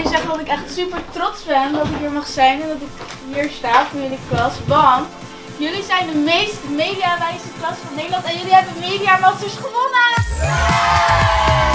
jullie zeggen dat ik echt super trots ben dat ik hier mag zijn en dat ik hier sta voor jullie klas. Want jullie zijn de meest mediawijze klas van Nederland en jullie hebben Media Masters gewonnen!